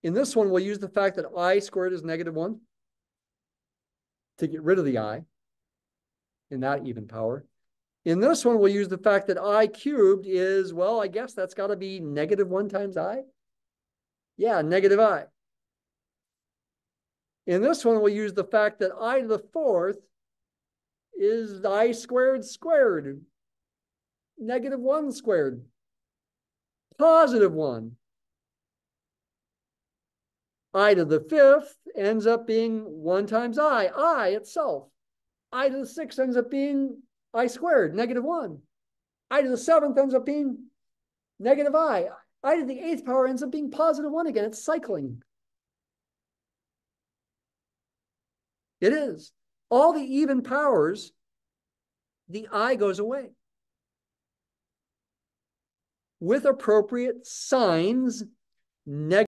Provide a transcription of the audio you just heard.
In this one, we'll use the fact that I squared is -1 to get rid of the I in that even power. In this one, we'll use the fact that I cubed is, well, I guess that's got to be -1 times I. Yeah, -I. In this one, we'll use the fact that I to the 4th is I squared squared. -1 squared. +1. I to the 5th ends up being 1 times I itself. I to the 6th ends up being I squared, -1. I to the 7th ends up being -I. I to the 8th power ends up being +1 again. It's cycling. It is. All the even powers, the I goes away. With appropriate signs, negative